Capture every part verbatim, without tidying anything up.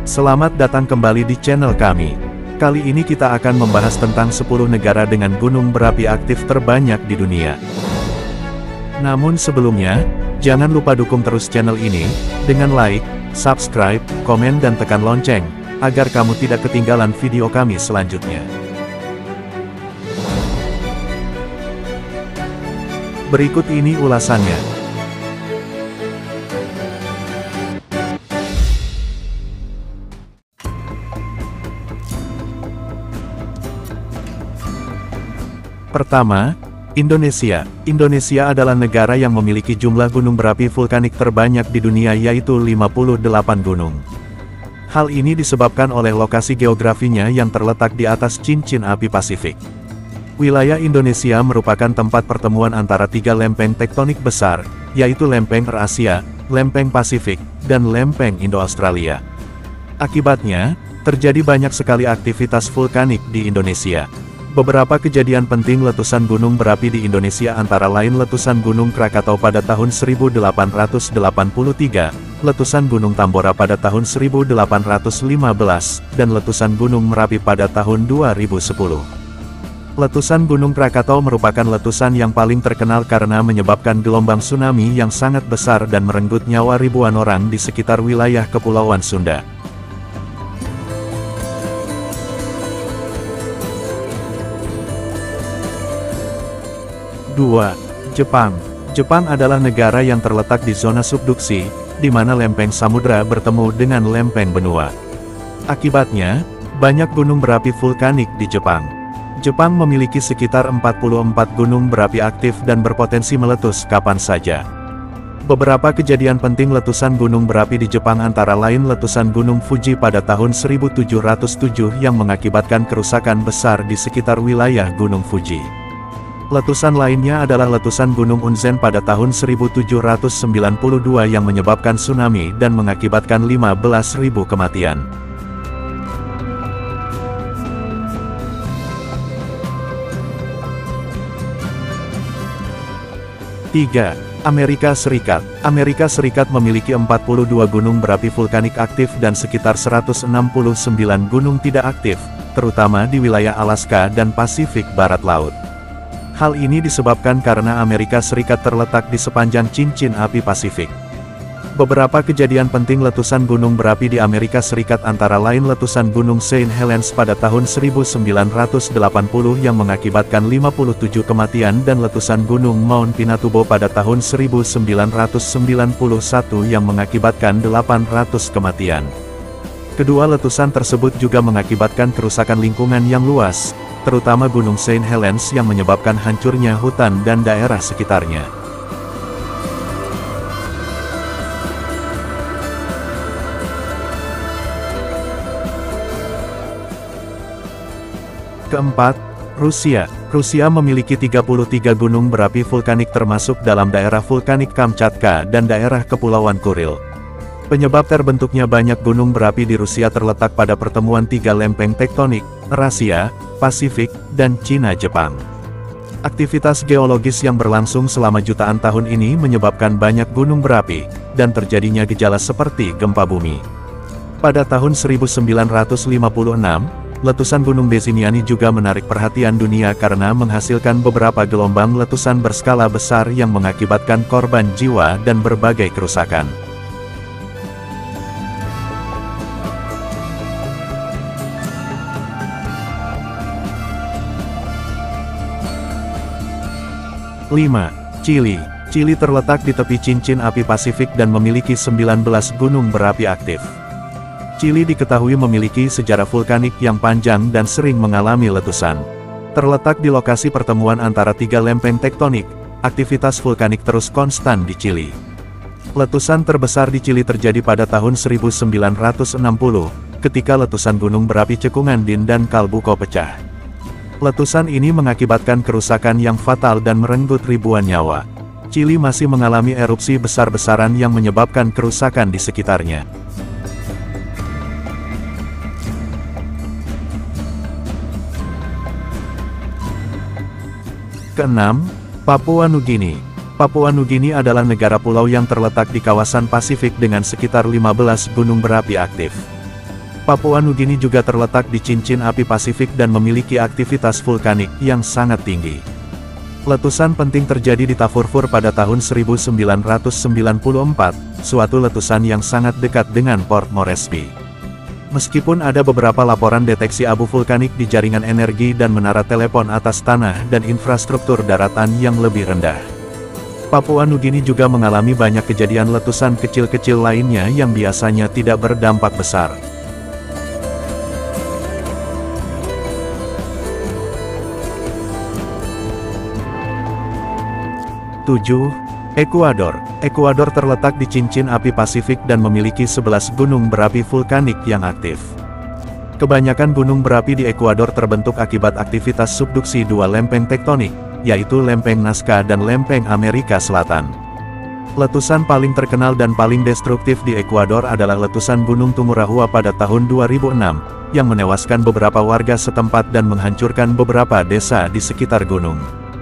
Selamat datang kembali di channel kami. Kali ini kita akan membahas tentang sepuluh negara dengan gunung berapi aktif terbanyak di dunia. Namun sebelumnya, jangan lupa dukung terus channel ini, dengan like, subscribe, komen dan tekan lonceng, agar kamu tidak ketinggalan video kami selanjutnya. Berikut ini ulasannya. Pertama, Indonesia. Indonesia adalah negara yang memiliki jumlah gunung berapi vulkanik terbanyak di dunia, yaitu lima puluh delapan gunung. Hal ini disebabkan oleh lokasi geografinya yang terletak di atas cincin api Pasifik. Wilayah Indonesia merupakan tempat pertemuan antara tiga lempeng tektonik besar, yaitu lempeng Eurasia, lempeng Pasifik, dan lempeng Indo-Australia. Akibatnya, terjadi banyak sekali aktivitas vulkanik di Indonesia. Beberapa kejadian penting letusan gunung berapi di Indonesia antara lain letusan Gunung Krakatau pada tahun seribu delapan ratus delapan puluh tiga, letusan Gunung Tambora pada tahun seribu delapan ratus lima belas, dan letusan Gunung Merapi pada tahun dua ribu sepuluh. Letusan Gunung Krakatau merupakan letusan yang paling terkenal karena menyebabkan gelombang tsunami yang sangat besar dan merenggut nyawa ribuan orang di sekitar wilayah Kepulauan Sunda. dua. Jepang. Jepang adalah negara yang terletak di zona subduksi, di mana lempeng samudra bertemu dengan lempeng benua. Akibatnya, banyak gunung berapi vulkanik di Jepang. Jepang memiliki sekitar empat puluh empat gunung berapi aktif dan berpotensi meletus kapan saja. Beberapa kejadian penting letusan gunung berapi di Jepang antara lain letusan Gunung Fuji pada tahun seribu tujuh ratus tujuh yang mengakibatkan kerusakan besar di sekitar wilayah Gunung Fuji. Letusan lainnya adalah letusan Gunung Unzen pada tahun seribu tujuh ratus sembilan puluh dua yang menyebabkan tsunami dan mengakibatkan lima belas ribu kematian. tiga. Amerika Serikat. Amerika Serikat memiliki empat puluh dua gunung berapi vulkanik aktif dan sekitar seratus enam puluh sembilan gunung tidak aktif, terutama di wilayah Alaska dan Pasifik Barat Laut. Hal ini disebabkan karena Amerika Serikat terletak di sepanjang cincin api Pasifik. Beberapa kejadian penting letusan gunung berapi di Amerika Serikat antara lain letusan Gunung Saint Helens pada tahun seribu sembilan ratus delapan puluh yang mengakibatkan lima puluh tujuh kematian dan letusan Gunung Mount Pinatubo pada tahun seribu sembilan ratus sembilan puluh satu yang mengakibatkan delapan ratus kematian. Kedua letusan tersebut juga mengakibatkan kerusakan lingkungan yang luas, terutama Gunung Saint Helens yang menyebabkan hancurnya hutan dan daerah sekitarnya. Keempat, Rusia. Rusia memiliki tiga puluh tiga gunung berapi vulkanik termasuk dalam daerah vulkanik Kamchatka dan daerah Kepulauan Kuril. Penyebab terbentuknya banyak gunung berapi di Rusia terletak pada pertemuan tiga lempeng tektonik, Eurasia, Pasifik, dan Cina-Jepang. Aktivitas geologis yang berlangsung selama jutaan tahun ini menyebabkan banyak gunung berapi, dan terjadinya gejala seperti gempa bumi. Pada tahun seribu sembilan ratus lima puluh enam, letusan Gunung Bezimiani juga menarik perhatian dunia karena menghasilkan beberapa gelombang letusan berskala besar yang mengakibatkan korban jiwa dan berbagai kerusakan. lima. Chili. Chili terletak di tepi cincin api Pasifik dan memiliki sembilan belas gunung berapi aktif. Chili diketahui memiliki sejarah vulkanik yang panjang dan sering mengalami letusan. Terletak di lokasi pertemuan antara tiga lempeng tektonik, aktivitas vulkanik terus konstan di Chili. Letusan terbesar di Chili terjadi pada tahun seribu sembilan ratus enam puluh, ketika letusan gunung berapi Cekungan Din dan Kalbuko pecah. Letusan ini mengakibatkan kerusakan yang fatal dan merenggut ribuan nyawa. Chili masih mengalami erupsi besar-besaran yang menyebabkan kerusakan di sekitarnya. Keenam, Papua Nugini. Papua Nugini adalah negara pulau yang terletak di kawasan Pasifik dengan sekitar lima belas gunung berapi aktif. Papua Nugini juga terletak di cincin api Pasifik dan memiliki aktivitas vulkanik yang sangat tinggi. Letusan penting terjadi di Tafurfur pada tahun seribu sembilan ratus sembilan puluh empat, suatu letusan yang sangat dekat dengan Port Moresby. Meskipun ada beberapa laporan deteksi abu vulkanik di jaringan energi dan menara telepon atas tanah dan infrastruktur daratan yang lebih rendah. Papua Nugini juga mengalami banyak kejadian letusan kecil-kecil lainnya yang biasanya tidak berdampak besar. tujuh. Ekuador. Ekuador terletak di cincin api Pasifik dan memiliki sebelas gunung berapi vulkanik yang aktif. Kebanyakan gunung berapi di Ekuador terbentuk akibat aktivitas subduksi dua lempeng tektonik, yaitu lempeng Nazca dan lempeng Amerika Selatan. Letusan paling terkenal dan paling destruktif di Ekuador adalah letusan Gunung Tungurahua pada tahun dua ribu enam, yang menewaskan beberapa warga setempat dan menghancurkan beberapa desa di sekitar gunung.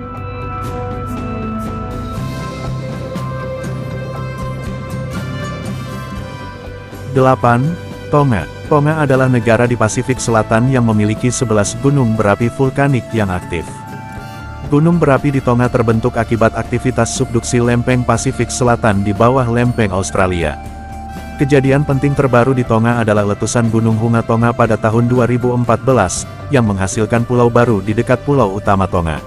delapan. Tonga. Tonga adalah negara di Pasifik Selatan yang memiliki sebelas gunung berapi vulkanik yang aktif. Gunung berapi di Tonga terbentuk akibat aktivitas subduksi lempeng Pasifik Selatan di bawah lempeng Australia. Kejadian penting terbaru di Tonga adalah letusan Gunung Hunga Tonga pada tahun dua ribu empat belas, yang menghasilkan pulau baru di dekat pulau utama Tonga.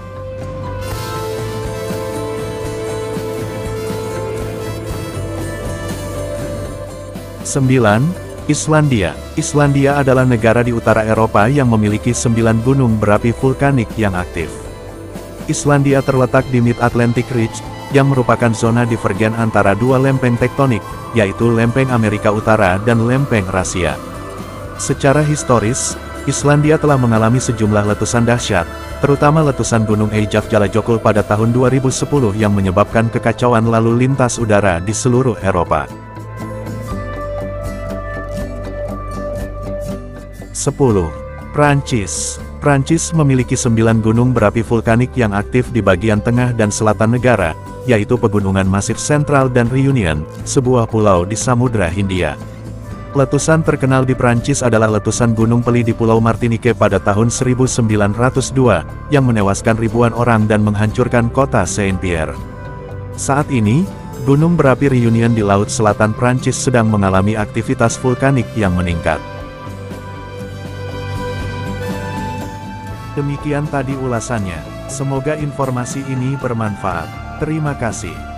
sembilan. Islandia. Islandia adalah negara di utara Eropa yang memiliki sembilan gunung berapi vulkanik yang aktif. Islandia terletak di Mid-Atlantic Ridge, yang merupakan zona divergen antara dua lempeng tektonik, yaitu lempeng Amerika Utara dan lempeng Rasia. Secara historis, Islandia telah mengalami sejumlah letusan dahsyat, terutama letusan Gunung Eyjafjallajökull pada tahun dua ribu sepuluh yang menyebabkan kekacauan lalu lintas udara di seluruh Eropa. sepuluh. Prancis. Prancis memiliki sembilan gunung berapi vulkanik yang aktif di bagian tengah dan selatan negara, yaitu Pegunungan Masif Sentral dan Reunion, sebuah pulau di Samudra Hindia. Letusan terkenal di Prancis adalah letusan Gunung Peli di Pulau Martinique pada tahun seribu sembilan ratus dua, yang menewaskan ribuan orang dan menghancurkan kota Saint-Pierre. Saat ini, gunung berapi Reunion di Laut Selatan Prancis sedang mengalami aktivitas vulkanik yang meningkat. Demikian tadi ulasannya. Semoga informasi ini bermanfaat. Terima kasih.